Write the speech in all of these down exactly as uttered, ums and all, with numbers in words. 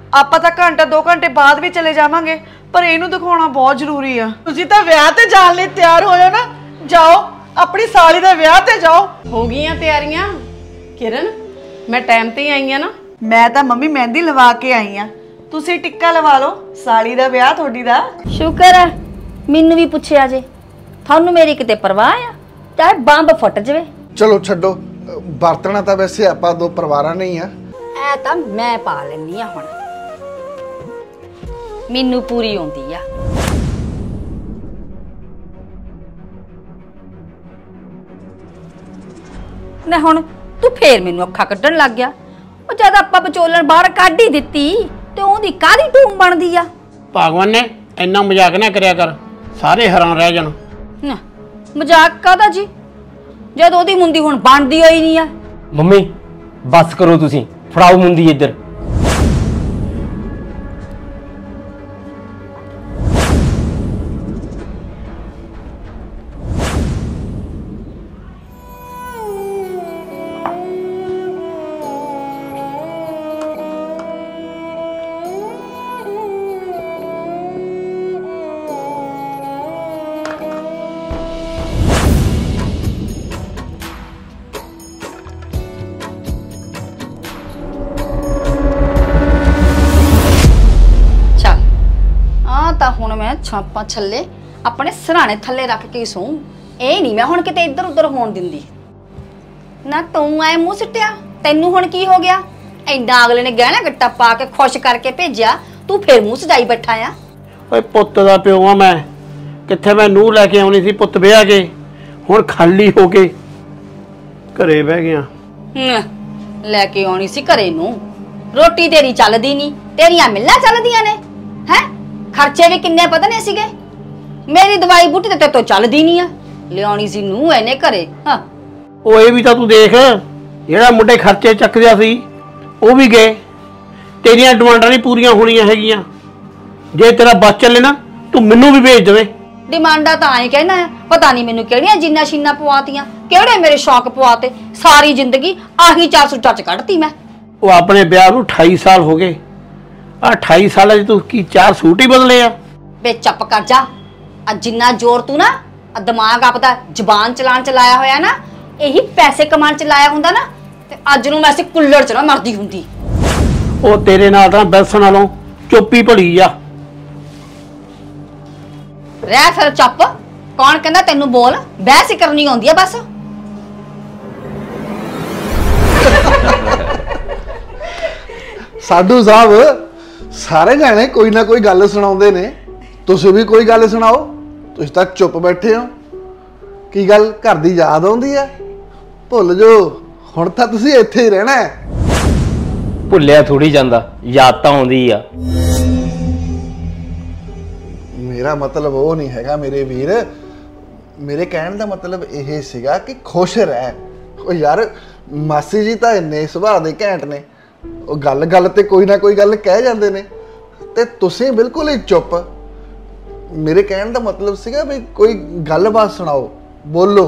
ਆਪਾਂ ਤਾਂ ਘੰਟਾ ਦੋ ਘੰटे बाद भी चले जावांगे पर इहनूं दिखाउणा बहुत जरूरी आ। तुसीं तां विआह ते जाण लई तैयार होयो ना, जाओ अपनी साली दा विआह ते जाओ। हो गईयां तैयारियां किरण? मैं टाइम ते ही आई हां ना? मैं तां मम्मी मेहंदी लवा के आई हां, तुसीं टिक्का लवा लो, साली दा विआह थोड़ी दा। शुक्र है मैनू भी पुछया जे, थानू मेरी किते परवाह आ चाहे बंब फुट जावे। चलो छड्डो, बरतना तां वैसे आपां दो परिवारां नहीं आ, ऐ तां मैं पा लैनी आ, हुण मैनू पूरी आउंदी आ। ना हुण तू फेर मैनू अखा कड्डण लग गया। ਉਹ ਜਦ ਆਪਾਂ ਵਿਚੋਲਣ ਬਾਹਰ ਕੱਢ ਹੀ ਦਿੱਤੀ ਤੇ ਉਹਦੀ ਕਾਹਦੀ ਟੂਮ ਬਣਦੀ ਆ? ਭਗਵਾਨ ਨੇ ਇੰਨਾ ਮਜ਼ਾਕ ਨਾ ਕਰਿਆ ਕਰ, ਸਾਰੇ ਹੈਰਾਨ ਰਹਿ ਜਾਣ। ਨਾ ਮਜ਼ਾਕ ਕਾਹਦਾ ਜੀ, ਜਦ ਉਹਦੀ ਮੁੰਦੀ ਹੁਣ ਬਣਦੀ ਹੋਈ ਨਹੀਂ ਆ। ਮੰਮੀ ਬਸ ਕਰੋ ਤੁਸੀਂ, ਫੜਾਓ ਮੁੰਦੀ ਇੱਧਰ। ਹੁਣ ਮੈਂ ਛਾਪਾਂ ਛੱਲੇ ਆਪਣੇ ਸਰਾਣੇ ਥੱਲੇ ਰੱਖ ਕੇ ਸੌਂ, ਇਹ ਨਹੀਂ ਮੈਂ ਹੁਣ ਕਿਤੇ ਇੱਧਰ ਉੱਧਰ ਹੋਣ ਦਿੰਦੀ। ਨਾ ਤੂੰ ਐ ਮੂੰਹ ਸਿੱਟਿਆ, ਤੈਨੂੰ ਹੁਣ ਕੀ ਹੋ ਗਿਆ? ਐਂਦਾ ਅਗਲੇ ਨੇ ਗਹਿਣਾ ਗੱਟਾ ਪਾ ਕੇ ਖੁਸ਼ ਕਰਕੇ ਭੇਜਿਆ, ਤੂੰ ਫੇਰ ਮੂੰਹ ਸਜਾਈ ਬੈਠਾ ਆ। ਓਏ ਪੁੱਤ ਦਾ ਪਿਓ ਆ ਮੈਂ, ਕਿੱਥੇ ਮੈਂ ਨੂੰਹ ਲੈ ਕੇ ਆਉਣੀ ਸੀ ਪੁੱਤ ਵਿਆਹ ਕੇ, ਹੁਣ ਖਾਲੀ ਹੋ ਕੇ ਘਰੇ ਬਹਿ ਗਿਆ। ਲੈ ਕੇ ਆਉਣੀ ਸੀ ਘਰੇ ਨੂੰ, ਰੋਟੀ ਤੇਰੀ ਚੱਲਦੀ ਨਹੀਂ, ਤੇਰੀਆਂ ਮਿੱਲਾਂ ਚੱਲਦੀਆਂ ਨੇ ਹੈ, खर्चे भी किन्ने पता नहीं सीगे, मेरी दवाई बूटी ते तो चलदी नहीं आ, लियानी सी नूं एने घरे। हां ओ ये भी तां तू देख, जेड़ा मुंडे खर्चे चकदिया सी ओ भी गए, तेरियां डिमांडां नहीं पूरीआं होणीआं हैगीआं। जे तेरा बस चले ना तू मैनू भी भेज देवे। डिमांडां तां ही कहना है, पता नहीं मैनू किहड़ियां जिन्ना शीना पवातियां, किहड़े मेरे शौक पवाते, सारी जिंदगी आही चार सौ टच कढ़ती मैं। ओ अपने ब्याह नूं अठाई साल हो गए, अठाई साल तू की चार सूट ही बदले आ। बे चुप कर जा, आ जिन्ना जोर तू ना दिमाग आपदा जबान चलान च लाया होया ना, यही पैसे कमान च लाया हुंदा ना ते अज नूं मैं ऐसे कुल्लड़ च ना मरदी हुंदी। ओ तेरे नाल तां बैसन नालों चुप ही भली आ। रह फिर चुप, कौन कहंदा तैनूं बोल, बहस ही करनी आउंदी आ बस। साधु साहब सारे जाने कोई ना कोई गल सुनाउंदे ने, तुसीं भी कोई गल सुनाओ। तुसीं तां चुप बैठे हो, की गल घर दी याद आउंदी है? भुल जो, हुण तां तुसीं इत्थे ही रहना है। भुल्लिया थोड़ी जांदा, याद तां आउंदी आ। मेरा मतलब वो नहीं हैगा मेरे वीर, मेरे कहण दा मतलब यह सीगा कि खुश रह। ओ यार मासी जी तां इन्ने सुभाਅ दे घैंट ने, गल गल ते कोई ना कोई गल कह जाते ने, ते तुसीं बिल्कुल ही चुप। मेरे कहण दा मतलब सीगा भी कोई गलबात सुनाओ, बोलो।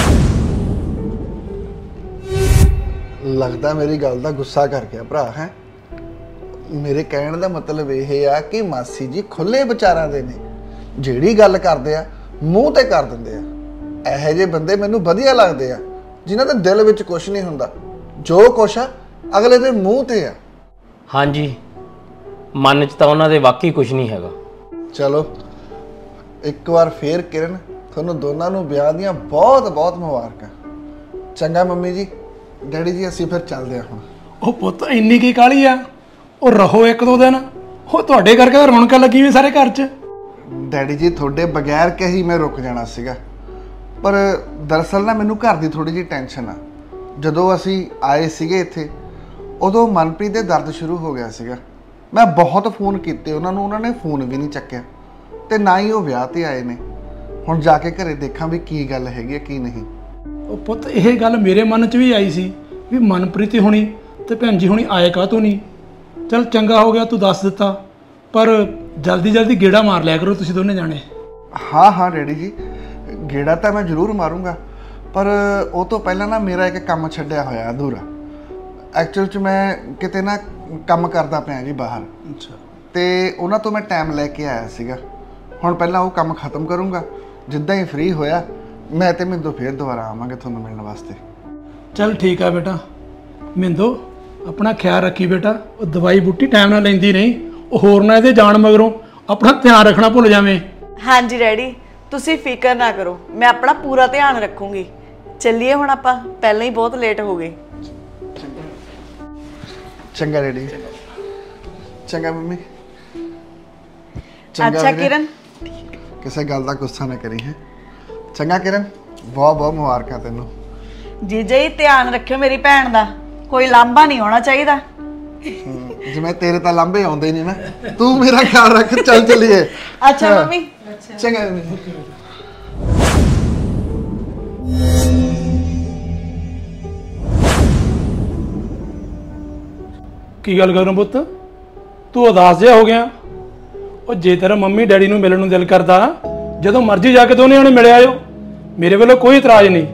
लगता मेरी गल दा गुस्सा कर गया भरा है। मेरे कहण दा मतलब यह आ कि मासी जी खुले विचारां दे ने, जिहड़ी गल करदे आ मूँह ते कर दिंदे आ। इहो जिहे बंदे मैनूं वधिया लगदे आ, जिन्हां दे दिल विच कुछ नहीं हुंदा, जो कुछ आ अगले दे मूँह ते आ। हाँ जी, मन च तां उन्हां दे वाकई कुछ नहीं हैगा। चलो एक बार फिर किरण, तुहानूं दोनां नूं विआह दीआं बहुत बहुत मुबारकां। चंगा मम्मी जी, डैडी जी असीं फिर चलदे हां। ओ पुੱਤ ਇੰਨੀ ਕੀ ਕਾਲੀ ਆ, ਉਹ ਰਹੋ ਇੱਕ ਦੋ ਦਿਨ, ਉਹ ਤੁਹਾਡੇ ਕਰਕੇ ਰੌਣਕਾਂ ਲੱਗੀ ਹੋਈ ਸਾਰੇ ਘਰ 'ਚ। डैडी जी थोड़े बगैर के ही मैं रुक जाना सीगा, पर दरअसल ना मैनू घर की थोड़ी जी टेंशन आ। जदों असी आए सीगे इत्थे उदों मनप्रीत दे दर्द शुरू हो गया सीगा। मैं बहुत फोन किए उन्होंने, उन्होंने फोन भी नहीं चक्या, तो ना ही वो विआह ते आए ने। हुण जाके घरे देखा भी की गल हैगी की नहीं। ਉਹ ਪੁੱਤ ਇਹ ਗੱਲ ਮੇਰੇ ਮਨ 'ਚ ਵੀ ਆਈ ਸੀ ਵੀ ਮਨਪ੍ਰੀਤ ਹੋਣੀ ਤੇ ਭੈਣ ਜੀ ਹੋਣੀ ਆਏ ਕਾਹਤੋਂ ਨਹੀਂ। चल चंगा हो गया तू दस दिता, पर जल्दी जल्दी गेड़ा मार लिया करो तुसीं दोने जाने। हाँ हाँ डैडी जी, गेड़ा तो मैं जरूर मारूंगा, पर वो तो पहला ना मेरा एक काम छड्डिया होया अधूरा। ਐਕਚੁਅਲ 'ਚ ਮੈਂ ਕਿਤੇ ਨਾ ਕੰਮ ਕਰਦਾ ਪਿਆ ਜੀ ਬਾਹਰ। ਅੱਛਾ। ਤੇ ਉਹਨਾਂ ਤੋਂ ਮੈਂ ਟਾਈਮ ਲੈ ਕੇ ਆਇਆ ਸੀਗਾ। ਹੁਣ ਪਹਿਲਾਂ ਉਹ ਕੰਮ ਖਤਮ ਕਰੂੰਗਾ, ਜਿੱਦਾਂ ਹੀ ਫ੍ਰੀ ਹੋਇਆ ਮੈਂ ਤੇ ਮਿੰਦੋ ਫੇਰ ਦੁਬਾਰਾ ਆਵਾਂਗੇ ਤੁਹਾਨੂੰ ਮਿਲਣ ਵਾਸਤੇ। ਚੱਲ ਠੀਕ ਆ ਬੇਟਾ। ਮਿੰਦੋ ਆਪਣਾ ਖਿਆਲ ਰੱਖੀ ਬੇਟਾ, ਉਹ ਦਵਾਈ ਬੂਟੀ ਟਾਈਮ ਨਾਲ ਲੈਂਦੀ ਨਹੀਂ, ਉਹ ਹੋਰ ਨਾ ਇਹਦੇ ਜਾਣ ਮਗਰੋਂ ਆਪਣਾ ਧਿਆਨ ਰੱਖਣਾ ਭੁੱਲ ਜਾਵੇਂ। ਹਾਂਜੀ ਡੈਡੀ, ਤੁਸੀਂ ਫਿਕਰ ਨਾ ਕਰੋ, ਮੈਂ ਆਪਣਾ ਪੂਰਾ ਧਿਆਨ ਰੱਖੂੰਗੀ। ਚੱਲੀਏ ਹੁਣ ਆਪਾਂ, ਪਹਿਲਾਂ ਹੀ ਬਹੁਤ ਲੇਟ ਹੋ ਗਏ। ਚੰਗਾ ਡੈਡੀ। ਚੰਗਾ ਮੰਮੀ। ਅੱਛਾ ਕਿਰਨ, ਕਿਸੇ ਗੱਲ ਦਾ ਗੁੱਸਾ ਨਾ ਕਰੀ ਹੈ। ਚੰਗਾ ਕਿਰਨ, ਬਹੁਤ ਬਹੁਤ ਮੁਬਾਰਕਾਂ ਤੈਨੂੰ। ਜੀਜਾ ਜੀ ਧਿਆਨ ਰੱਖਿਓ ਮੇਰੀ ਭੈਣ ਦਾ, ਕੋਈ ਲਾਂਭਾ ਨਹੀਂ ਹੋਣਾ ਚਾਹੀਦਾ। ਜਿਵੇਂ ਤੇਰੇ ਤਾਂ ਲਾਂਭੇ ਆਉਂਦੇ ਨਹੀਂ ਨਾ, ਤੂੰ ਮੇਰਾ ਖਿਆਲ ਰੱਖ। ਚੱਲ ਚੱਲੀਏ। ਅੱਛਾ ਮੰਮੀ। ਚੰਗਾ ਮੰਮੀ। ਕੀ ਗੱਲ ਕਰਾਂ ਪੁੱਤ, ਤੂੰ ਉਦਾਸ ਜਿਹਾ ਹੋ ਗਿਆ? ਉਹ ਜੇ ਤੇਰਾ ਮੰਮੀ ਡੈਡੀ ਨੂੰ ਮਿਲਣ ਨੂੰ ਦਿਲ ਕਰਦਾ ਜਦੋਂ ਮਰਜ਼ੀ ਜਾ ਕੇ ਦੋਨੇ ਜਣੇ ਮਿਲ ਆਇਓ, ਮੇਰੇ ਵੱਲੋਂ ਕੋਈ ਇਤਰਾਜ਼ ਨਹੀਂ।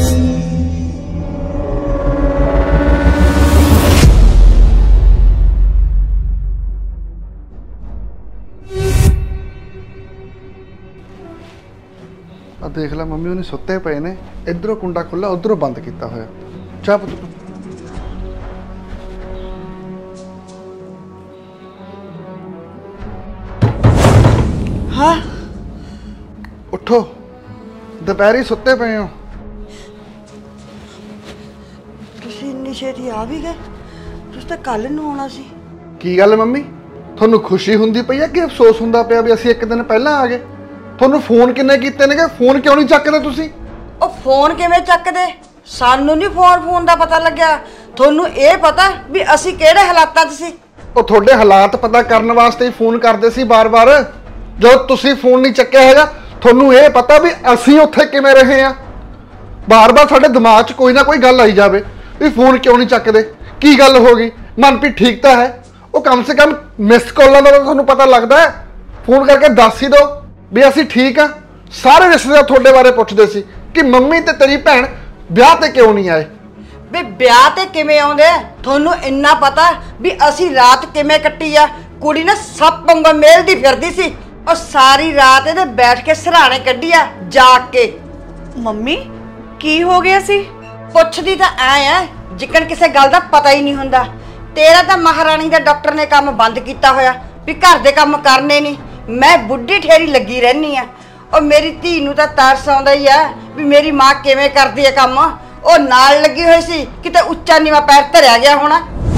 ਆ ਦੇਖ ਲੈ ਮੰਮੀ ਉਹਨੇ ਸੁੱਤੇ ਪਏ ਨੇ, ਇਧਰੋਂ ਕੁੰਡਾ ਖੁੱਲਾ ਉਧਰੋਂ ਬੰਦ ਕੀਤਾ ਹੋਇਆ। ਚਾਹ ਪੁੱਤ। ਹਾਂ ਉੱਠੋ, ਦੁਪਹਿਰੀ ਸੁੱਤੇ ਪਏ ਹੋ। ਤੁਸੀਂ ਇੰਨੀ ਛੇਤੀ ਆ ਵੀ ਗਏ? ਤੁਸੀਂ ਤਾਂ ਕੱਲ ਨੂੰ ਆਉਣਾ ਸੀ। ਕੀ ਗੱਲ ਮੰਮੀ, ਤੁਹਾਨੂੰ ਖੁਸ਼ੀ ਹੁੰਦੀ ਪਈ ਹੈ ਕਿ ਅਫਸੋਸ ਹੁੰਦਾ ਪਿਆ ਵੀ ਅਸੀਂ ਇੱਕ ਦਿਨ ਪਹਿਲਾਂ ਆ ਗਏ? ਤੁਹਾਨੂੰ ਫੋਨ ਕਿੰਨੇ ਕੀਤੇ ਨੇ, ਫੋਨ ਕਿਉਂ ਨਹੀਂ ਚੱਕਦੇ ਤੁਸੀਂ? ਉਹ ਫੋਨ ਕਿਵੇਂ ਚੱਕਦੇ? ਸਾਨੂੰ ਨਹੀਂ ਫੋਨ ਫੋਨ ਦਾ ਪਤਾ ਲੱਗਿਆ, ਤੁਹਾਨੂੰ ਇਹ ਪਤਾ ਵੀ ਅਸੀਂ ਕਿਹੜੇ ਹਾਲਾਤਾਂ 'ਚ ਸੀ। ਉਹ ਤੁਹਾਡੇ ਹਾਲਾਤ ਪਤਾ ਕਰਨ ਵਾਸਤੇ ਹੀ ਫੋਨ ਕਰਦੇ ਸੀ ਬਾਰ-ਬਾਰ। ਜਦੋਂ ਤੁਸੀਂ ਫੋਨ ਨਹੀਂ ਚੱਕਿਆ ਹੈਗਾ, ਤੁਹਾਨੂੰ ਇਹ ਪਤਾ ਵੀ ਅਸੀਂ ਉੱਥੇ ਕਿਵੇਂ ਰਹੇ ਆ। ਬਾਰ-ਬਾਰ ਸਾਡੇ ਦਿਮਾਗ 'ਚ ਕੋਈ ਨਾ ਕੋਈ ਗੱਲ ਆਈ ਜਾਵੇ ਵੀ ਫੋਨ ਕਿਉਂ ਨਹੀਂ ਚੱਕਦੇ, ਕੀ ਗੱਲ ਹੋ ਗਈ। ਮਨਪ੍ਰੀਤ ਠੀਕ ਤਾਂ ਹੈ, ਉਹ ਕਮ ਸੇ ਕਮ ਮਿਸ ਕਾਲਾਂ ਦਾ ਤੁਹਾਨੂੰ ਪਤਾ ਲੱਗਦਾ ਹੈ। ਫੋਨ ਕਰਕੇ ਦੱਸ ਹੀ ਦਿਓ ਵੀ ਅਸੀਂ ਠੀਕ ਆ। ਸਾਰੇ ਰਿਸ਼ਤੇਦਾਰ ਤੁਹਾਡੇ ਬਾਰੇ ਪੁੱਛਦੇ ਸੀ ਕਿ ਮੰਮੀ ਤੇ ਤੇਰੀ ਭੈਣ ਵਿਆਹ ਤੇ ਕਿਉਂ ਨਹੀਂ ਆਏ। ਵੀ ਵਿਆਹ ਤੇ ਕਿਵੇਂ ਆਉਂਦੇ? ਤੁਹਾਨੂੰ ਇੰਨਾ ਪਤਾ ਵੀ ਅਸੀਂ ਰਾਤ ਕਿਵੇਂ ਕੱਟੀ ਆ? ਕੁੜੀ ਨਾ ਸੱਪ ਵਾਂਗੂ ਮੇਲਦੀ ਫਿਰਦੀ ਸੀ, ਉਹ ਸਾਰੀ ਰਾਤ ਇਹਦੇ ਬੈਠ ਕੇ ਸਰਾਣੇ ਕੱਢੀ ਆ ਜਾਗ ਕੇ। ਮੰਮੀ ਕੀ ਹੋ ਗਿਆ ਸੀ? ਪੁੱਛਦੀ ਤਾਂ ਐ ਆ ਜਿੱਕਣ ਕਿਸੇ ਗੱਲ ਦਾ ਪਤਾ ਹੀ ਨਹੀਂ ਹੁੰਦਾ। ਤੇਰਾ ਤਾਂ ਮਹਾਰਾਣੀ ਦਾ ਡਾਕਟਰ ਨੇ ਕੰਮ ਬੰਦ ਕੀਤਾ ਹੋਇਆ ਵੀ ਘਰ ਦੇ ਕੰਮ ਕਰਨੇ ਨਹੀਂ। ਮੈਂ ਬੁੱਢੀ ਠੇਰੀ ਲੱਗੀ ਰਹਿਨੀ ਆ। ਉਹ ਮੇਰੀ ਧੀ ਨੂੰ ਤਾਂ ਤਰਸ ਆਉਂਦਾ ਹੀ ਆ ਵੀ ਮੇਰੀ ਮਾਂ ਕਿਵੇਂ ਕਰਦੀ ਹੈ ਕੰਮ। ਉਹ ਨਾਲ ਲੱਗੀ ਹੋਈ ਸੀ, ਕਿਤੇ ਉੱਚਾ ਨੀਵਾਂ ਪੈਰ ਧਰਿਆ ਗਿਆ ਹੋਣਾ।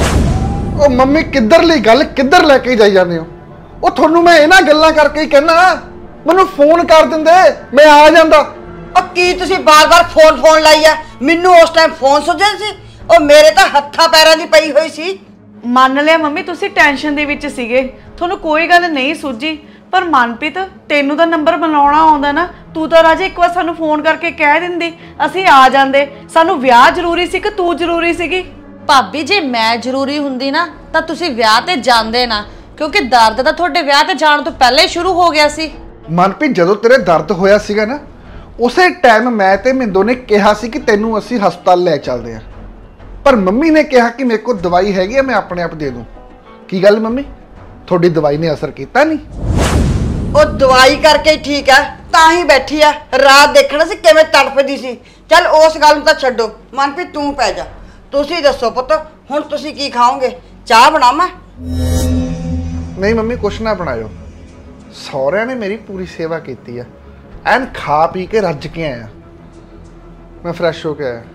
ਉਹ ਮੰਮੀ ਕਿੱਧਰਲੀ ਗੱਲ ਕਿੱਧਰ ਲੈ ਕੇ ਜਾਈ ਜਾਂਦੇ ਹੋ? ਉਹ ਤੁਹਾਨੂੰ ਮੈਂ ਇਹਨਾਂ ਗੱਲਾਂ ਕਰਕੇ ਹੀ ਕਹਿਣਾ, ਮੈਨੂੰ ਫੋਨ ਕਰ ਦਿੰਦੇ ਮੈਂ ਆ ਜਾਂਦਾ। ਉਹ ਕੀ ਤੁਸੀਂ ਬਾਰ-ਬਾਰ ਫੋਨ ਫੋਨ ਲਾਈ ਆ? ਮੈਨੂੰ ਉਸ ਟਾਈਮ ਫੋਨ ਸੁਝਿਆ ਸੀ? ਉਹ ਮੇਰੇ ਤਾਂ ਹੱਥਾਂ ਪੈਰਾਂ ਦੀ ਪਈ ਹੋਈ ਸੀ। ਮੰਨ ਲਿਆ ਮੰਮੀ, ਤੁਸੀਂ ਟੈਨਸ਼ਨ ਦੇ ਵਿੱਚ ਸੀਗੇ, ਤੁਹਾਨੂੰ ਕੋਈ ਗੱਲ ਨਹੀਂ ਸੁੱਝੀ। ਪਰ ਮਨਪ੍ਰੀਤ, ਤੈਨੂੰ ਤਾਂ ਨੰਬਰ ਮਿਲਾਉਣਾ ਆਉਂਦਾ ਨਾ, ਤੂੰ ਤਾਂ ਰਾਜੇ ਇੱਕ ਵਾਰ ਸਾਨੂੰ ਫੋਨ ਕਰਕੇ ਕਹਿ ਦਿੰਦੀ, ਅਸੀਂ ਆ ਜਾਂਦੇ। ਸਾਨੂੰ ਵਿਆਹ ਜ਼ਰੂਰੀ ਸੀ ਕਿ ਤੂੰ ਜ਼ਰੂਰੀ ਸੀਗੀ? ਭਾਬੀ ਜੇ ਮੈਂ ਜ਼ਰੂਰੀ ਹੁੰਦੀ ਨਾ ਤਾਂ ਤੁਸੀਂ ਵਿਆਹ ਤੇ ਜਾਂਦੇ ਨਾ, ਕਿਉਂਕਿ ਦਰਦ ਤਾਂ ਤੁਹਾਡੇ ਵਿਆਹ ਤੇ ਜਾਣ ਤੋਂ ਪਹਿਲਾਂ ਹੀ ਸ਼ੁਰੂ ਹੋ ਗਿਆ ਸੀ। ਮਨਪ੍ਰੀਤ, ਜਦੋਂ ਤੇਰੇ ਦਰਦ ਹੋਇਆ ਸੀਗਾ ਨਾ, ਉਸੇ ਟਾਈਮ ਮੈਂ ਤੇ ਮਿੰਦੋ ਨੇ ਕਿਹਾ ਸੀ ਕਿ ਤੈਨੂੰ ਅਸੀਂ ਹਸਪਤਾਲ ਲੈ ਚੱਲਦੇ ਹਾਂ। ਪਰ ਮੰਮੀ ਨੇ ਕਿਹਾ ਕਿ ਮੇਰੇ ਕੋਲ ਦਵਾਈ ਹੈਗੀ ਆ, ਮੈਂ ਆਪਣੇ ਆਪ ਦੇ ਦੂੰ। ਕੀ ਗੱਲ ਮੰਮੀ, ਤੁਹਾਡੀ ਦਵਾਈ ਨੇ ਅਸਰ ਕੀਤਾ ਨਹੀਂ? ਉਹ ਦਵਾਈ ਕਰਕੇ ਹੀ ਠੀਕ ਆ, ਤਾਂ ਹੀ ਬੈਠੀ ਆ। ਰਾਤ ਦੇਖਣਾ ਸੀ ਕਿਵੇਂ ਤੜਫਦੀ ਸੀ। ਚੱਲ ਉਸ ਗੱਲ ਨੂੰ ਤਾਂ ਛੱਡੋ। ਮਨਪ੍ਰੀਤ ਤੂੰ ਪੈ ਜਾ। ਤੁਸੀਂ ਦੱਸੋ ਪੁੱਤ, ਹੁਣ ਤੁਸੀਂ ਕੀ ਖਾਓਗੇ? ਚਾਹ ਬਣਾਵਾਂ? ਨਹੀਂ ਮੰਮੀ, ਕੁਛ ਨਾ ਬਣਾਇਓ। ਸਹੁਰਿਆਂ ਨੇ ਮੇਰੀ ਪੂਰੀ ਸੇਵਾ ਕੀਤੀ ਆ, ਐਨ ਖਾ ਪੀ ਕੇ ਰੱਜ ਕੇ ਆਇਆ, ਮੈਂ ਫਰੈਸ਼ ਹੋ ਕੇ ਆਇਆ।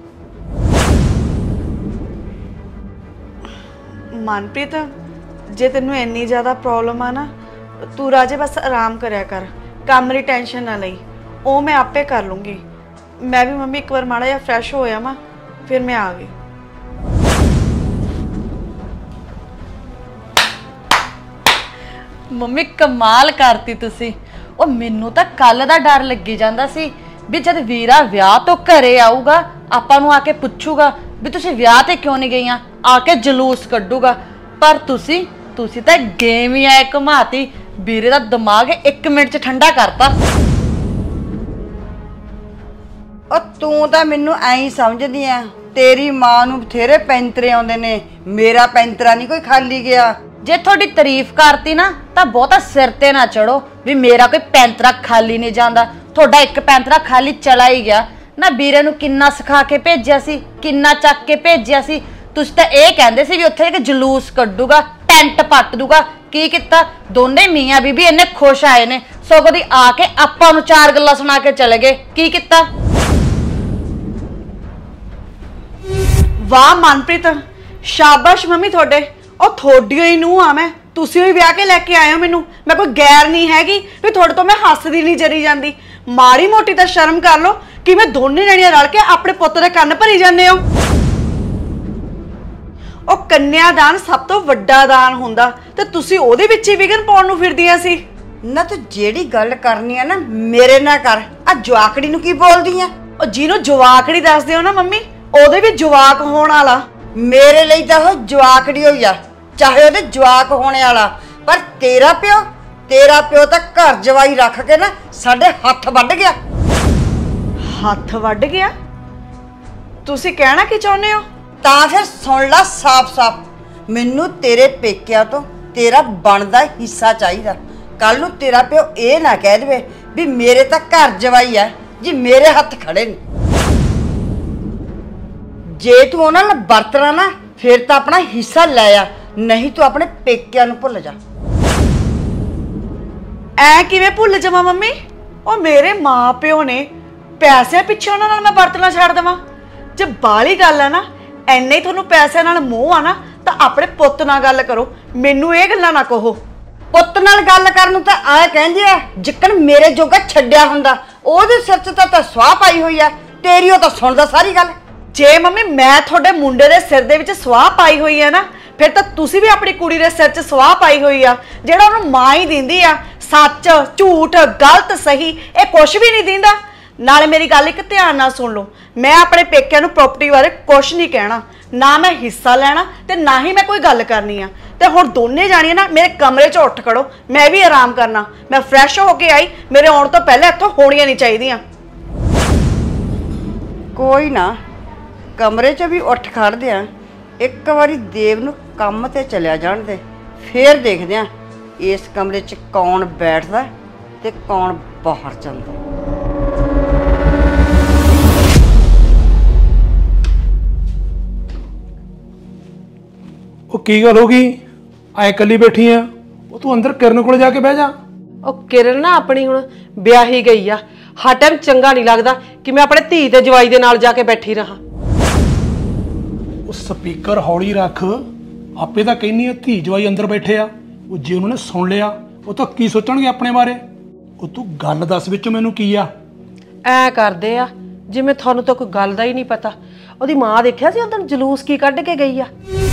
ਮਨਪ੍ਰੀਤ, ਜੇ ਤੈਨੂੰ ਇੰਨੀ ਜ਼ਿਆਦਾ ਪ੍ਰੋਬਲਮ ਆ ਨਾ, ਤੂੰ ਰਾਜੇ ਬਸ ਆਰਾਮ ਕਰਿਆ ਕਰ, ਕੰਮ ਦੀ ਟੈਨਸ਼ਨ ਨਾ ਲਈ, ਉਹ ਮੈਂ ਆਪੇ ਕਰ ਲੂੰਗੀ। ਮੈਂ ਵੀ ਮੰਮੀ ਇੱਕ ਵਾਰ ਮਾੜਾ ਜਿਹਾ ਫਰੈਸ਼ ਹੋਇਆ ਵਾਂ, ਫਿਰ ਮੈਂ ਆ ਗਈ। ਮੰਮੀ ਕਮਾਲ ਕਰਤੀ ਤੁਸੀਂ। ਉਹ ਮੈਨੂੰ ਤਾਂ ਕੱਲ ਦਾ ਡਰ ਲੱਗੀ ਜਾਂਦਾ ਸੀ ਵੀ ਜਦ ਵੀਰਾ ਵਿਆਹ ਤੋਂ ਘਰੇ ਆਊਗਾ, ਆਪਾਂ ਨੂੰ ਆ ਕੇ ਪੁੱਛੂਗਾ ਵੀ ਤੁਸੀਂ ਵਿਆਹ ਤੇ ਕਿਉਂ ਨਹੀਂ ਗਈਆਂ, ਆ ਕੇ ਜਲੂਸ ਕੱਢੂਗਾ। ਪਰ ਤੁਸੀਂ ਤੁਸੀਂ ਤਾਂ ਗੇਮ ਹੀ ਆਏ ਘੁਮਾਤੀ, ਵੀਰੇ ਦਾ ਦਿਮਾਗ ਇੱਕ ਮਿੰਟ 'ਚ ਠੰਡਾ ਕਰਤਾ। ਉਹ ਤੂੰ ਤਾਂ ਮੈਨੂੰ ਐਂ ਹੀ ਸਮਝਦੀ ਆ ਤੇਰੀ ਮਾਂ ਨੂੰ ਬਥੇਰੇ ਪੈਂਤਰੇ ਆਉਂਦੇ ਨੇ, ਮੇਰਾ ਪੈਂਤਰਾ ਨਹੀਂ ਕੋਈ ਖਾਲੀ ਗਿਆ। ਜੇ ਤੁਹਾਡੀ ਤਾਰੀਫ ਕਰਤੀ ਨਾ ਤਾਂ ਬਹੁਤਾ ਸਿਰ ਤੇ ਨਾ ਚੜੋ ਵੀ ਮੇਰਾ ਕੋਈ ਪੈਂਤਰਾ ਖਾਲੀ ਨਹੀਂ ਜਾਂਦਾ। ਤੁਹਾਡਾ ਇੱਕ ਪੈਂਤਰਾ ਖਾਲੀ ਚਲਾ ਹੀ ਗਿਆ ਨਾ। ਵੀਰੇ ਨੂੰ ਕਿੰਨਾ ਸਿਖਾ ਕੇ ਭੇਜਿਆ ਸੀ, ਕਿੰਨਾ ਚੱਕ ਕੇ ਭੇਜਿਆ ਸੀ। ਤੁਸੀਂ ਤਾਂ ਇਹ ਕਹਿੰਦੇ ਸੀ ਵੀ ਉੱਥੇ ਇੱਕ ਜਲੂਸ ਕੱਢੂਗਾ, ਟੈਂਟ ਪੱਟ ਦੂਗਾ। ਕੀ ਕੀਤਾ? ਦੋਨੇ ਮੀਆਂ ਬੀਬੀ ਇੰਨੇ ਖੁਸ਼ ਆਏ ਨੇ, ਸਗੋਂ ਦੀ ਆ ਕੇ ਆਪਾਂ ਨੂੰ ਚਾਰ ਗੱਲਾਂ ਸੁਣਾ ਕੇ ਚਲੇ ਗਏ। ਕੀ ਕੀਤਾ? ਵਾਹ ਮਨਪ੍ਰੀਤ, ਸ਼ਾਬਾਸ਼ ਮੰਮੀ ਤੁਹਾਡੇ। ਉਹ ਤੁਹਾਡੀ ਹੀ ਨੂੰਹ ਆ ਮੈਂ, ਤੁਸੀਂ ਹੀ ਵਿਆਹ ਕੇ ਲੈ ਕੇ ਆਏ ਹੋ ਮੈਨੂੰ। ਮੈਂ ਕੋਈ ਗੈਰ ਨਹੀਂ ਹੈਗੀ ਵੀ ਤੁਹਾਡੇ ਤੋਂ ਮੈਂ ਹੱਸਦੀ ਨਹੀਂ ਜਰੀ ਜਾਂਦੀ। ਮਾੜੀ ਮੋਟੀ ਤਾਂ ਸ਼ਰਮ ਕਰ ਲਓ ਕਿ ਮੈਂ ਦੋਨੇ ਜਣੀਆਂ ਰਲ ਕੇ ਆਪਣੇ ਪੁੱਤ ਦੇ ਕੰਨ ਭਰੀ ਜਾਂਦੇ ਹੋ। ਉਹ ਕੰਨਿਆਦਾਨ ਸਭ ਤੋਂ ਵੱਡਾ ਦਾਨ ਹੁੰਦਾ ਤੇ ਤੁਸੀਂ ਉਹਦੇ ਵਿੱਚ ਹੀ ਵਿਗਨ ਪਾਉਣ ਨੂੰ ਫਿਰਦੀਆਂ ਸੀ। ਨਾ ਤੂੰ ਜਿਹੜੀ ਗੱਲ ਕਰਨੀ ਆ ਨਾ ਮੇਰੇ ਨਾਲ ਕਰ। ਆ ਜਵਾਕੜੀ ਨੂੰ ਕੀ ਬੋਲਦੀ ਆ? ਉਹ ਜਿਹਨੂੰ ਜਵਾਕੜੀ ਦੱਸਦੇ ਹੋ ਨਾ ਮੰਮੀ, ਉਹਦੇ ਵੀ ਜਵਾਕ ਹੋਣ ਵਾਲਾ। ਮੇਰੇ ਲਈ ਤਾਂ ਉਹ ਜਵਾਕੜੀ ਹੋਈ ਆ, ਚਾਹੇ ਉਹਦੇ ਜਵਾਕ ਹੋਣੇ ਵਾਲਾ। ਪਰ ਤੇਰਾ ਪਿਓ ਤੇਰਾ ਪਿਓ ਤਾਂ ਘਰ ਜਵਾਈ ਰੱਖ ਕੇ ਨਾ ਸਾਡੇ ਹੱਥ ਵੱਢ ਗਿਆ। ਹੱਥ ਵੱਢ ਗਿਆ? ਤੁਸੀਂ ਕਹਿਣਾ ਕੀ ਚਾਹੁੰਦੇ ਹੋ? ਤਾਂ ਫਿਰ ਸੁਣ ਲੈ ਸਾਫ਼-ਸਾਫ਼, ਮੈਨੂੰ ਤੇਰੇ ਪੇਕਿਆਂ ਤੋਂ ਤੇਰਾ ਬਣਦਾ ਹਿੱਸਾ ਚਾਹੀਦਾ। ਕੱਲ ਨੂੰ ਤੇਰਾ ਪਿਓ ਇਹ ਨਾ ਕਹਿ ਦੇਵੇ ਵੀ ਮੇਰੇ ਤਾਂ ਘਰ ਜਵਾਈ ਆ ਜੀ, ਮੇਰੇ ਹੱਥ ਖੜੇ ਨੇ। ਜੇ ਤੂੰ ਉਹਨਾਂ ਨਾਲ ਵਰਤਣਾ ਨਾ ਫਿਰ ਤਾਂ ਆਪਣਾ ਹਿੱਸਾ ਲੈ ਆ, ਨਹੀਂ ਤੂੰ ਆਪਣੇ ਪੇਕਿਆਂ ਨੂੰ ਭੁੱਲ ਜਾ। ਐ ਕਿਵੇਂ ਭੁੱਲ ਜਾਵਾਂ ਮੰਮੀ? ਉਹ ਮੇਰੇ ਮਾਂ ਪਿਓ ਨੇ, ਪੈਸੇ ਪਿੱਛੇ ਉਹਨਾਂ ਨਾਲ ਮੈਂ ਵਰਤਣਾ ਛੱਡ ਦੇਵਾਂ? ਜੇ ਬਾਲੀ ਗੱਲ ਆ ਨਾ, ਐਨੇ ਹੀ ਤੁਹਾਨੂੰ ਪੈਸਿਆਂ ਨਾਲ ਮੋਹ ਆ ਨਾ, ਤਾਂ ਆਪਣੇ ਪੁੱਤ ਨਾਲ ਗੱਲ ਕਰੋ, ਮੈਨੂੰ ਇਹ ਗੱਲਾਂ ਨਾ ਕਹੋ। ਪੁੱਤ ਨਾਲ ਗੱਲ ਕਰਨ ਨੂੰ ਤਾਂ ਐ ਕਹਿੰਦੇ ਆ ਜਿੱਕਣ ਮੇਰੇ ਜੋਗਾ ਛੱਡਿਆ ਹੁੰਦਾ। ਉਹਦੇ ਸਿਰ 'ਚ ਤਾਂ ਤਾਂ ਸਵਾਹ ਪਾਈ ਹੋਈ ਆ, ਤੇਰੀ ਉਹ ਤਾਂ ਸੁਣਦਾ ਸਾਰੀ ਗੱਲ। ਜੇ ਮੰਮੀ ਮੈਂ ਤੁਹਾਡੇ ਮੁੰਡੇ ਦੇ ਸਿਰ ਦੇ ਵਿੱਚ ਸਵਾਹ ਪਾਈ ਹੋਈ ਹੈ ਨਾ, ਫਿਰ ਤਾਂ ਤੁਸੀਂ ਵੀ ਆਪਣੀ ਕੁੜੀ ਦੇ ਸਿਰ 'ਚ ਸਵਾਹ ਪਾਈ ਹੋਈ ਆ। ਜਿਹੜਾ ਉਹਨੂੰ ਮਾਂ ਹੀ ਦਿੰਦੀ ਆ, ਸੱਚ ਝੂਠ ਗਲਤ ਸਹੀ ਇਹ ਕੁਝ ਵੀ ਨਹੀਂ ਦਿੰਦਾ। ਨਾਲੇ ਮੇਰੀ ਗੱਲ ਇੱਕ ਧਿਆਨ ਨਾਲ ਸੁਣ ਲਓ, ਮੈਂ ਆਪਣੇ ਪੇਕਿਆਂ ਨੂੰ ਪ੍ਰਾਪਰਟੀ ਬਾਰੇ ਕੁਝ ਨਹੀਂ ਕਹਿਣਾ, ਨਾ ਮੈਂ ਹਿੱਸਾ ਲੈਣਾ ਤੇ ਨਾ ਹੀ ਮੈਂ ਕੋਈ ਗੱਲ ਕਰਨੀ ਆ। ਤੇ ਹੁਣ ਦੋਨੇ ਜਾਣੀਆਂ ਨਾ ਮੇਰੇ ਕਮਰੇ 'ਚ ਉੱਠ ਖੜੋ, ਮੈਂ ਵੀ ਆਰਾਮ ਕਰਨਾ। ਮੈਂ ਫਰੈਸ਼ ਹੋ ਕੇ ਆਈ, ਮੇਰੇ ਆਉਣ ਤੋਂ ਪਹਿਲਾਂ ਇੱਥੋਂ ਹੋਣੀਆਂ ਨਹੀਂ ਚਾਹੀਦੀਆਂ। ਕੋਈ ਨਾ, ਕਮਰੇ 'ਚ ਵੀ ਉੱਠ ਖੜਦੇ ਆ। ਇੱਕ ਵਾਰੀ ਦੇਵ ਨੂੰ ਕੰਮ ਤੇ ਚਲਿਆ ਜਾਣ ਦੇ, ਫੇਰ ਦੇਖਦੇ ਆ ਇਸ ਕਮਰੇ 'ਚ ਕੌਣ ਬੈਠਦਾ ਤੇ ਕੌਣ ਬਾਹਰ ਜਾਂਦਾ। ਉਹ ਕੀ ਗੱਲ ਹੋ ਗਈ? ਐ ਇਕੱਲੀ ਬੈਠੀ ਆ? ਉਹ ਤੂੰ ਅੰਦਰ ਕਿਰਨ ਕੋਲ ਜਾ ਕੇ ਬਹਿ ਜਾ। ਉਹ ਕਿਰਨ ਨਾ ਆਪਣੀ ਹੁਣ ਵਿਆਹੀ ਗਈ ਆ, ਹਰ ਟਾਈਮ ਚੰਗਾ ਨਹੀਂ ਲੱਗਦਾ ਕਿ ਮੈਂ ਆਪਣੇ ਧੀ ਤੇ ਜਵਾਈ ਦੇ ਨਾਲ ਜਾ ਕੇ ਬੈਠੀ ਰਹਾ। ਉਹ ਸਪੀਕਰ ਹੌਲੀ ਰੱਖ, ਆਪੇ ਤਾਂ ਕਹਿੰਨੀ ਆ ਧੀ ਜਵਾਈ ਅੰਦਰ ਬੈਠੇ ਆ। ਉਹ ਜੇ ਉਹਨਾਂ ਨੇ ਸੁਣ ਲਿਆ ਉਹ ਤਾਂ ਕੀ ਸੋਚਣਗੇ ਆਪਣੇ ਬਾਰੇ। ਉਹ ਤੂੰ ਗੱਲ ਦੱਸ ਵਿੱਚੋਂ ਮੈਨੂੰ ਕੀ ਆ? ਐ ਕਰਦੇ ਆ ਜਿਵੇਂ ਤੁਹਾਨੂੰ ਤਾਂ ਕੋਈ ਗੱਲ ਦਾ ਹੀ ਨਹੀਂ ਪਤਾ। ਉਹਦੀ ਮਾਂ ਦੇਖਿਆ ਸੀ ਉਦੋਂ ਜਲੂਸ ਕੀ ਕੱਢ ਕੇ ਗਈ ਆ।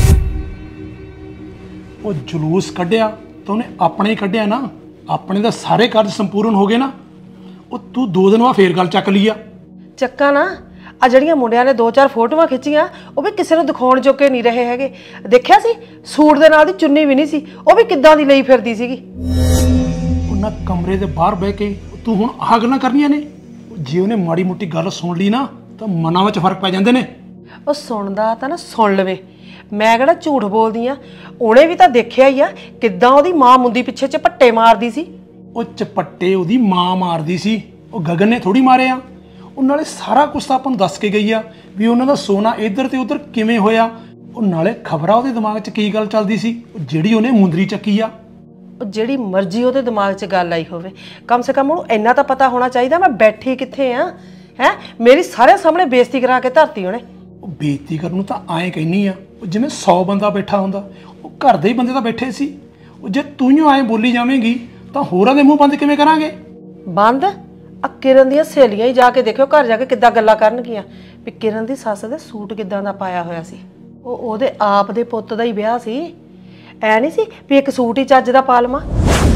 ਉਹ ਜਲੂਸ ਕੱਢਿਆ ਤਾਂ ਉਹਨੇ ਆਪਣੇ ਹੀ ਕੱਢਿਆ ਨਾ, ਆਪਣੇ ਦਾ ਸਾਰੇ ਕਾਰਜ ਸੰਪੂਰਨ ਹੋ ਗਏ ਨਾ। ਉਹ ਤੂੰ ਦੋ ਦਿਨ ਬਾਅਦ ਫੇਰ ਗੱਲ ਚੱਕ ਲਈ ਆ। ਚੱਕਾ ਨਾ, ਆ ਜਿਹੜੀਆਂ ਮੁੰਡਿਆਂ ਨੇ ਦੋ ਚਾਰ ਫੋਟੋਆਂ ਖਿੱਚੀਆਂ ਉਹ ਵੀ ਕਿਸੇ ਨੂੰ ਦਿਖਾਉਣ ਜੋਗੇ ਨਹੀਂ ਰਹੇ ਹੈਗੇ। ਦੇਖਿਆ ਸੀ ਸੂਟ ਦੇ ਨਾਲ ਦੀ ਚੁੰਨੀ ਵੀ ਨਹੀਂ ਸੀ, ਉਹ ਵੀ ਕਿੱਦਾਂ ਦੀ ਲਈ ਫਿਰਦੀ ਸੀਗੀ। ਉਹਨਾਂ ਕਮਰੇ ਦੇ ਬਾਹਰ ਬਹਿ ਕੇ ਤੂੰ ਹੁਣ ਆਹ ਗੱਲਾਂ ਕਰਨੀਆਂ ਨੇ? ਜੇ ਉਹਨੇ ਮਾੜੀ ਮੋਟੀ ਗੱਲ ਸੁਣ ਲਈ ਨਾ ਤਾਂ ਮਨਾਂ ਵਿੱਚ ਫਰਕ ਪੈ ਜਾਂਦੇ ਨੇ। ਉਹ ਸੁਣਦਾ ਤਾਂ ਨਾ ਸੁਣ ਲਵੇ, ਮੈਂ ਕਿਹੜਾ ਝੂਠ ਬੋਲਦੀ ਆ। ਉਹਨੇ ਵੀ ਤਾਂ ਦੇਖਿਆ ਹੀ ਆ ਕਿੱਦਾਂ ਉਹਦੀ ਮਾਂ ਮੁੰਦੀ ਪਿੱਛੇ ਝਪੱਟੇ ਮਾਰਦੀ ਸੀ। ਉਹ ਝਪੱਟੇ ਉਹਦੀ ਮਾਂ ਮਾਰਦੀ ਸੀ, ਉਹ ਗਗਨ ਨੇ ਥੋੜੀ ਮਾਰੇ ਆ। ਉਹ ਨਾਲੇ ਸਾਰਾ ਕੁਝ ਤਾਂ ਆਪਾਂ ਨੂੰ ਦੱਸ ਕੇ ਗਈ ਆ ਵੀ ਉਹਨਾਂ ਦਾ ਸੋਨਾ ਇੱਧਰ ਤੇ ਉੱਧਰ ਕਿਵੇਂ ਹੋਇਆ। ਉਹ ਨਾਲੇ ਖਬਰਾਂ ਉਹਦੇ ਦਿਮਾਗ 'ਚ ਕੀ ਗੱਲ ਚੱਲਦੀ ਸੀ ਜਿਹੜੀ ਉਹਨੇ ਮੁੰਦਰੀ ਚੱਕੀ ਆ। ਉਹ ਜਿਹੜੀ ਮਰਜ਼ੀ ਉਹਦੇ ਦਿਮਾਗ 'ਚ ਗੱਲ ਆਈ ਹੋਵੇ, ਕਮ ਸੇ ਕਮ ਉਹਨੂੰ ਇੰਨਾ ਤਾਂ ਪਤਾ ਹੋਣਾ ਚਾਹੀਦਾ ਮੈਂ ਬੈਠੀ ਕਿੱਥੇ ਆ। ਹੈ ਮੇਰੀ ਸਾਰੇ ਸਾਹਮਣੇ ਬੇਇੱਜ਼ਤੀ ਕਰਾ ਕੇ ਧਰਤੀ ਉਹਨੇ। ਉਹ ਬੇਇੱਜ਼ਤੀ ਕਰਨ ਨੂੰ ਤਾਂ ਐਂ ਕਹਿੰਨੀ ਆ, ਉਹ ਜਿਵੇਂ ਸੌ ਬੰਦਾ ਬੈਠਾ ਹੁੰਦਾ। ਉਹ ਘਰ ਦੇ ਹੀ ਬੰਦੇ ਤਾਂ ਬੈਠੇ ਸੀ। ਉਹ ਜੇ ਤੂੰ ਹੀ ਐਂ ਬੋਲੀ ਜਾਵੇਂਗੀ ਤਾਂ ਹੋਰਾਂ ਦੇ ਮੂੰਹ ਬੰਦ ਕਿਵੇਂ ਕਰਾਂਗੇ? ਬੰਦ ਆ ਕਿਰਨ ਦੀਆਂ ਸਹੇਲੀਆਂ ਹੀ ਜਾ ਕੇ ਦੇਖਿਓ ਘਰ ਜਾ ਕੇ ਕਿੱਦਾਂ ਗੱਲਾਂ ਕਰਨਗੀਆਂ ਵੀ ਕਿਰਨ ਦੀ ਸੱਸ ਦੇ ਸੂਟ ਕਿੱਦਾਂ ਦਾ ਪਾਇਆ ਹੋਇਆ ਸੀ। ਉਹ ਉਹਦੇ ਆਪ ਦੇ ਪੁੱਤ ਦਾ ਹੀ ਵਿਆਹ ਸੀ, ਐ ਨਹੀਂ ਸੀ ਵੀ ਇੱਕ ਸੂਟ ਹੀ ਚੱਜ ਦਾ ਪਾ ਲਵਾਂ।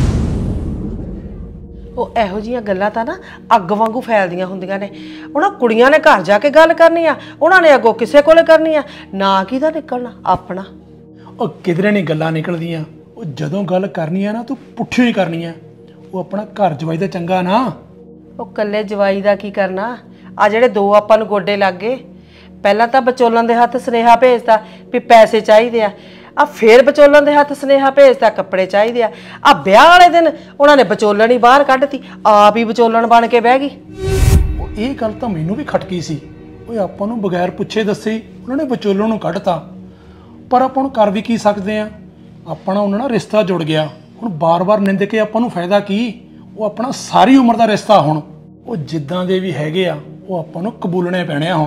ਉਹ ਇਹੋ ਜਿਹੀਆਂ ਗੱਲਾਂ ਤਾਂ ਨਾ ਅੱਗ ਵਾਂਗੂ ਫੈਲਦੀਆਂ ਹੁੰਦੀਆਂ ਨੇ। ਉਹਨਾਂ ਕੁੜੀਆਂ ਨੇ ਘਰ ਜਾ ਕੇ ਗੱਲ ਕਰਨੀ ਆ, ਉਹਨਾਂ ਨੇ ਅੱਗੋਂ ਕਿਸੇ ਕੋਲੇ ਕਰਨੀ ਆ, ਨਾ ਕਿਹਦਾ ਨਿਕਲਣਾ ਆਪਣਾ। ਉਹ ਕਿਧਰੇ ਨਹੀਂ ਗੱਲਾਂ ਨਿਕਲਦੀਆਂ। ਉਹ ਜਦੋਂ ਗੱਲ ਕਰਨੀ ਆ ਨਾ ਤੂੰ ਪੁੱਠੀ ਹੀ ਕਰਨੀ ਆ। ਉਹ ਆਪਣਾ ਘਰ ਜਵਾਈ ਦਾ ਚੰਗਾ ਨਾ। ਉਹ ਕੱਲੇ ਜਵਾਈ ਦਾ ਕੀ ਕਰਨਾ? ਆ ਜਿਹੜੇ ਦੋ ਆਪਾਂ ਨੂੰ ਗੋਡੇ ਲੱਗ ਗਏ, ਪਹਿਲਾਂ ਤਾਂ ਵਿਚੋਲਣ ਦੇ ਹੱਥ ਸੁਨੇਹਾ ਭੇਜਦਾ ਵੀ ਪੈਸੇ ਚਾਹੀਦੇ ਆ ਆ ਫੇਰ ਵਿਚੋਲਣ ਦੇ ਹੱਥ ਸੁਨੇਹਾ ਭੇਜਦਾ ਕੱਪੜੇ ਚਾਹੀਦੇ ਆ ਆ ਵਿਆਹ ਵਾਲੇ ਦਿਨ ਉਹਨਾਂ ਨੇ ਵਿਚੋਲਣ ਹੀ ਬਾਹਰ ਕੱਢਤੀ ਆਪ ਹੀ ਵਿਚੋਲਣ ਬਣ ਕੇ ਬਹਿ ਗਈ। ਉਹ ਇਹ ਗੱਲ ਤਾਂ ਮੈਨੂੰ ਵੀ ਖਟਕੀ ਸੀ। ਓਏ ਆਪਾਂ ਨੂੰ ਬਗੈਰ ਪੁੱਛੇ ਦੱਸੇ ਉਹਨਾਂ ਨੇ ਵਿਚੋਲਣ ਨੂੰ ਕੱਢਤਾ, ਪਰ ਆਪਾਂ ਨੂੰ ਕਰ ਵੀ ਕੀ ਸਕਦੇ ਆ। ਆਪਣਾ ਉਹਨਾਂ ਨਾਲ ਰਿਸ਼ਤਾ ਜੁੜ ਗਿਆ, ਹੁਣ ਬਾਰ-ਬਾਰ ਨਿੰਦ ਕੇ ਆਪਾਂ ਨੂੰ ਫਾਇਦਾ ਕੀ। ਉਹ ਆਪਣਾ ਸਾਰੀ ਉਮਰ ਦਾ ਰਿਸ਼ਤਾ, ਹੁਣ ਉਹ ਜਿੱਦਾਂ ਦੇ ਵੀ ਹੈਗੇ ਆ ਉਹ ਆਪਾਂ ਨੂੰ ਕਬੂਲਣੇ ਪੈਣੇ ਆ। ਹੁਣ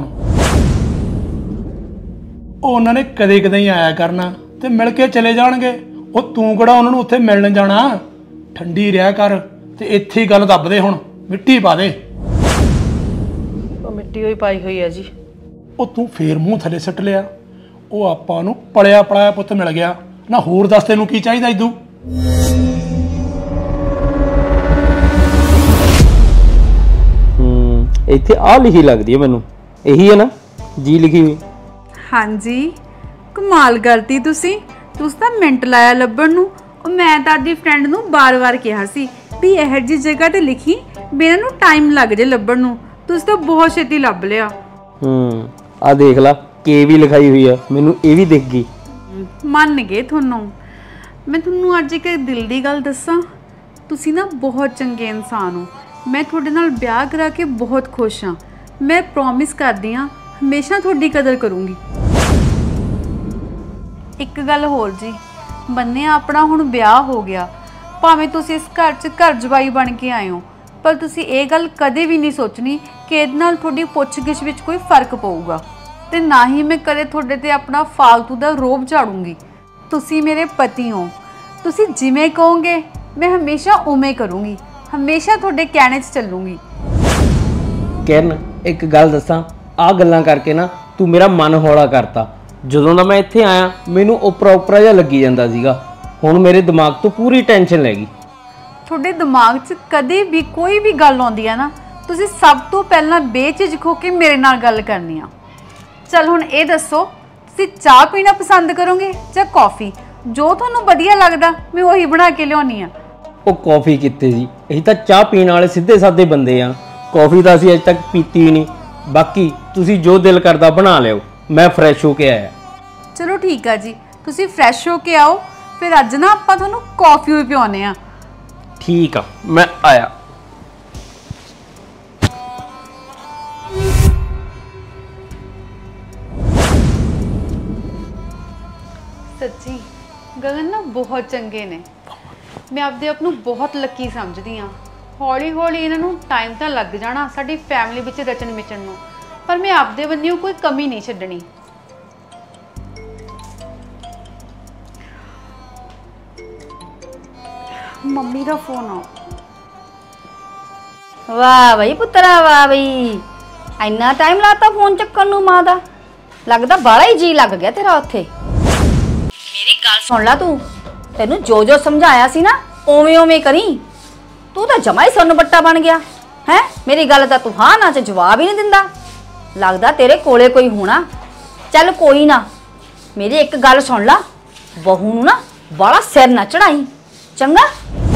ਉਹ ਉਹਨਾਂ ਨੇ ਕਦੇ ਕਦੇ ਹੀ ਆਇਆ ਕਰਨਾ ਤੇ ਮਿਲ ਕੇ ਚਲੇ ਜਾਣਗੇ। ਉਹ ਤੂੰ ਕਿਹੜਾ ਉਹਨਾਂ ਨੂੰ ਉੱਥੇ ਮਿਲਣ ਜਾਣਾ। ਠੰਡੀ ਰਿਹਾ ਕਰ ਤੇ ਇੱਥੇ ਹੀ ਗੱਲ ਦੱਬ ਦੇ, ਹੁਣ ਮਿੱਟੀ ਪਾ ਦੇ। ਉਹ ਮਿੱਟੀ ਹੋਈ ਪਾਈ ਹੋਈ ਆ ਜੀ। ਉਹ ਤੂੰ ਫੇਰ ਮੂੰਹ ਥੱਲੇ ਸੁੱਟ ਲਿਆ। ਉਹ ਆਪਾਂ ਨੂੰ ਪਲਿਆ ਪੜਾਇਆ ਪੁੱਤ ਮਿਲ ਗਿਆ ਨਾ, ਹੋਰ ਦੱਸ ਤੈਨੂੰ ਕੀ ਚਾਹੀਦਾ ਇਦੂ। ਹੂੰ ਇੱਥੇ ਆ ਲਿਖੀ ਲੱਗਦੀ ਹੈ ਮੈਨੂੰ, ਇਹੀ ਹੈ ਨਾ ਜੀ ਲਿਖੀ ਹੋਈ। ਹਾਂਜੀ ਕਮਾਲ ਕਰਤੀ ਤੁਸੀਂ ਤੁਸੀਂ ਤਾਂ ਮਿੰਟ ਲਾਇਆ ਲੱਭਣ ਨੂੰ। ਉਹ ਮੈਂ ਤਾਂ ਆਪਣੀ ਫਰੈਂਡ ਨੂੰ ਬਾਰ-ਬਾਰ ਕਿਹਾ ਸੀ ਵੀ ਇਹੋ ਜਿਹੀ ਜਗ੍ਹਾ ਤੇ ਲਿਖੀ ਵੀ ਇਹਨਾਂ ਨੂੰ ਟਾਈਮ ਲੱਗ ਜੇ ਲੱਭਣ ਨੂੰ। ਤੁਸੀਂ ਤਾਂ ਬਹੁਤ ਛੇਤੀ ਲੱਭ ਲਿਆ। ਹੂੰ ਆ ਦੇਖ ਲਾ ਕੇ ਵੀ ਲਿਖਾਈ ਹੋਈ ਆ, ਮੈਨੂੰ ਇਹ ਵੀ ਦਿਖ ਗਈ। ਮੰਨ ਗਏ ਤੁਹਾਨੂੰ। ਮੈਂ ਤੁਹਾਨੂੰ ਅੱਜ ਇੱਕ ਦਿਲ ਦੀ ਗੱਲ ਦੱਸਾਂ, ਤੁਸੀਂ ਨਾ ਬਹੁਤ ਚੰਗੇ ਇਨਸਾਨ ਹੋ। ਮੈਂ ਤੁਹਾਡੇ ਨਾਲ ਵਿਆਹ ਕਰਾ ਕੇ ਬਹੁਤ ਖੁਸ਼ ਹਾਂ। ਮੈਂ ਪ੍ਰੋਮਿਸ ਕਰਦੀ ਹਾਂ ਹਮੇਸ਼ਾ ਤੁਹਾਡੀ ਕਦਰ ਕਰੂੰਗੀ। ਇੱਕ ਗੱਲ ਹੋਰ ਜੀ, ਮੰਨਿਆ ਆਪਣਾ ਹੁਣ ਵਿਆਹ ਹੋ ਗਿਆ, ਭਾਵੇਂ ਤੁਸੀਂ ਇਸ ਘਰ 'ਚ ਘਰ ਜਵਾਈ ਬਣ ਕੇ ਆਏ ਹੋ, ਪਰ ਤੁਸੀਂ ਇਹ ਗੱਲ ਕਦੇ ਵੀ ਨਹੀਂ ਸੋਚਣੀ ਕਿ ਇਹਦੇ ਨਾਲ ਤੁਹਾਡੀ ਪੁੱਛ-ਗਿੱਛ ਵਿੱਚ ਕੋਈ ਫਰਕ ਪਊਗਾ, ਤੇ ਨਾ ਹੀ ਮੈਂ ਕਦੇ ਤੁਹਾਡੇ ਤੇ ਆਪਣਾ ਫਾਲਤੂ ਦਾ ਰੋਬ ਝਾੜੂੰਗੀ। ਤੁਸੀਂ ਮੇਰੇ ਪਤੀ ਹੋ, ਤੁਸੀਂ ਜਿਵੇਂ ਕਹੋਗੇ ਮੈਂ ਹਮੇਸ਼ਾ ਉਵੇਂ ਕਰੂੰਗੀ, ਹਮੇਸ਼ਾ ਤੁਹਾਡੇ ਕਹਿਣੇ 'ਚ ਚੱਲੂੰਗੀ। ਕਿਰਨ ਇੱਕ ਗੱਲ ਦੱਸਾਂ, ਆ ਗੱਲਾਂ ਕਰਕੇ ਨਾ ਤੂੰ ਮੇਰਾ ਮਨ ਹੌਲਾ ਕਰਤਾ। ਜਦੋਂ ਦਾ ਮੈਂ ਇੱਥੇ ਆਇਆ ਮੈਨੂੰ ਉਪਰਾ ਉਪਰਾ ਜਿਹਾ ਲੱਗੀ ਜਾਂਦਾ ਸੀਗਾ, ਹੁਣ ਮੇਰੇ ਦਿਮਾਗ ਤੋਂ ਪੂਰੀ ਟੈਨਸ਼ਨ ਲੈ ਗਈ। ਤੁਹਾਡੇ ਦਿਮਾਗ 'ਚ ਕਦੇ ਵੀ ਕੋਈ ਵੀ ਗੱਲ ਆਉਂਦੀ ਹੈ ਨਾ, ਤੁਸੀਂ ਸਭ ਤੋਂ ਪਹਿਲਾਂ ਬੇਝਿਜਕ ਹੋ ਕੇ ਮੇਰੇ ਨਾਲ ਗੱਲ ਕਰਨੀ ਆ। ਚਲ ਹੁਣ ਇਹ ਦੱਸੋ, ਤੁਸੀਂ ਚਾਹ ਪੀਣਾ ਪਸੰਦ ਕਰੋਗੇ ਜਾਂ ਕੌਫੀ? ਜੋ ਤੁਹਾਨੂੰ ਵਧੀਆ ਲੱਗਦਾ ਮੈਂ ਉਹੀ ਬਣਾ ਕੇ ਲਿਆਉਣੀ ਆ। ਉਹ ਕੌਫੀ ਕਿੱਥੇ ਜੀ, ਅਸੀਂ ਤਾਂ ਚਾਹ ਪੀਣ ਵਾਲੇ ਸਿੱਧੇ ਸਾਦੇ ਬੰਦੇ ਆ, ਕੌਫੀ ਤਾਂ ਅਸੀਂ ਅਜੇ ਤੱਕ ਪੀਤੀ ਹੀ ਨਹੀਂ। ਬਾਕੀ ਤੁਸੀਂ ਜੋ ਦਿਲ ਕਰਦਾ ਬਣਾ ਲਿਓ, ਮੈਂ ਫਰੈਸ਼ ਹੋ ਕੇ ਆਇਆ। ਚਲੋ ਠੀਕ ਆ ਜੀ, ਤੁਸੀਂ ਫਰੈਸ਼ ਹੋ ਕੇ ਆਓ, ਫਿਰ ਅੱਜ ਨਾ ਆਪਾਂ ਤੁਹਾਨੂੰ ਕੌਫੀ ਵੀ ਪਿਆਉਣੇ ਆ। ਠੀਕ ਆ ਮੈਂ ਆਇਆ। ਸੱਚੀ ਗਗਨ ਨਾ ਬਹੁਤ ਚੰਗੇ ਨੇ। ਮੈਂ ਆਪਦੇ ਆਪ ਨੂੰ ਬਹੁਤ ਲੱਕੀ ਸਮਝਦੀ ਹਾਂ। ਹੌਲੀ ਹੌਲੀ ਇਹਨਾਂ ਨੂੰ ਟਾਈਮ ਤਾਂ ਲੱਗ ਜਾਣਾ ਸਾਡੀ ਫੈਮਿਲੀ ਵਿੱਚ ਰਚਣ ਮਿਚਣ ਨੂੰ, ਪਰ ਮੈਂ ਆਪਦੇ ਵੱਲੋਂ ਕੋਈ ਕਮੀ ਨਹੀਂ ਛੱਡਣੀ। ਮੰਮੀ ਦਾ ਫੋਨ ਆ। ਵਾਹ ਬਈ ਪੁੱਤਰਾ, ਵਾਹ ਬਈ, ਇੰਨਾ ਟਾਈਮ ਲਾਤਾ ਫੋਨ ਚੱਕਣ ਨੂੰ ਮਾਂ ਦਾ। ਲੱਗਦਾ ਬਾਹਲਾ ਹੀ ਜੀ ਲੱਗ ਗਿਆ ਤੇਰਾ ਉੱਥੇ। ਮੇਰੀ ਗੱਲ ਸੁਣ ਲੈ, ਤੂੰ ਤੈਨੂੰ ਜੋ ਜੋ ਸਮਝਾਇਆ ਸੀ ਨਾ ਉਵੇਂ ਉਵੇਂ ਕਰੀ। ਤੂੰ ਤਾਂ ਜਮਾ ਹੀ ਸੁੰਨ ਬੱਟਾ ਬਣ ਗਿਆ ਹੈ। ਮੇਰੀ ਗੱਲ ਤਾਂ ਤੂੰ ਹਾਂ ਨਾ ਚ ਜਵਾਬ ਹੀ ਨਹੀਂ ਦਿੰਦਾ। ਲੱਗਦਾ ਤੇਰੇ ਕੋਲੇ ਕੋਈ ਹੋਣਾ। ਚੱਲ ਕੋਈ ਨਾ, ਮੇਰੀ ਇੱਕ ਗੱਲ ਸੁਣ ਲਾ, ਬਹੂ ਨੂੰ ਨਾ ਬਾਹਲਾ ਸਿਰ ਨਾ ਚੜਾਈ, ਚੰਗਾ?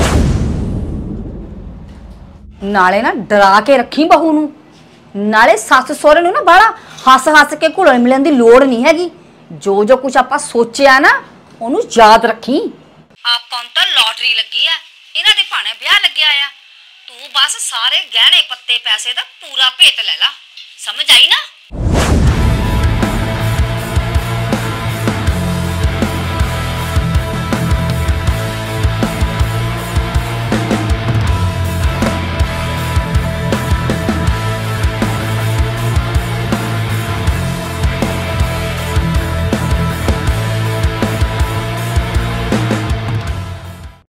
ਨਾਲੇ ਨਾ ਡਰਾ ਕੇ ਰੱਖੀ ਬਹੂ ਨੂੰ, ਨਾਲੇ ਸੱਸ ਸਹੁਰੇ ਨੂੰ ਨਾ ਬਾਹਲਾ ਹੱਸ ਹੱਸ ਕੇ ਘੁਲਣ ਮਿਲਣ ਦੀ ਲੋੜ ਨਹੀਂ ਹੈਗੀ। ਜੋ ਜੋ ਕੁਝ ਆਪਾਂ ਸੋਚਿਆ ਨਾ ਉਹਨੂੰ ਯਾਦ ਰੱਖੀ। ਆਪਾਂ ਨੂੰ ਤਾਂ ਲੋਟਰੀ ਲੱਗੀ ਆ, ਇਹਨਾਂ ਦੇ ਭਾਣੇ ਵਿਆਹ ਲੱਗਿਆ ਆ। ਤੂੰ ਬਸ ਸਾਰੇ ਗਹਿਣੇ ਪੱਤੇ ਪੈਸੇ ਦਾ ਪੂਰਾ ਭੇਤ ਲੈ ਲਾ, ਸਮਝ ਆਈ ਨਾ?